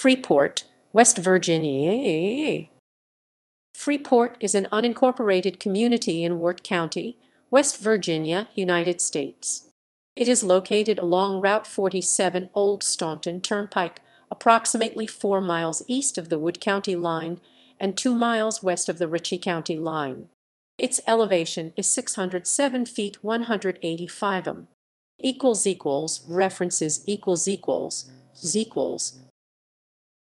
Freeport, West Virginia. Freeport is an unincorporated community in Wirt County, West Virginia, United States. It is located along Route 47 Old Staunton Turnpike, approximately 4 miles east of the Wirt County line and 2 miles west of the Ritchie County line. Its elevation is 607 feet 185 m. References